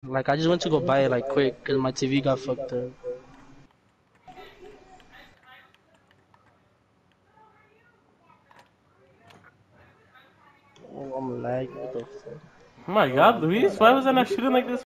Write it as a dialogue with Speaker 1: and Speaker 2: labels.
Speaker 1: Like, I just went to go buy it, like, quick, because my TV got fucked up. Oh, I'm lagging. What the fuck?
Speaker 2: Oh my god, Luis, why was I not shooting like this?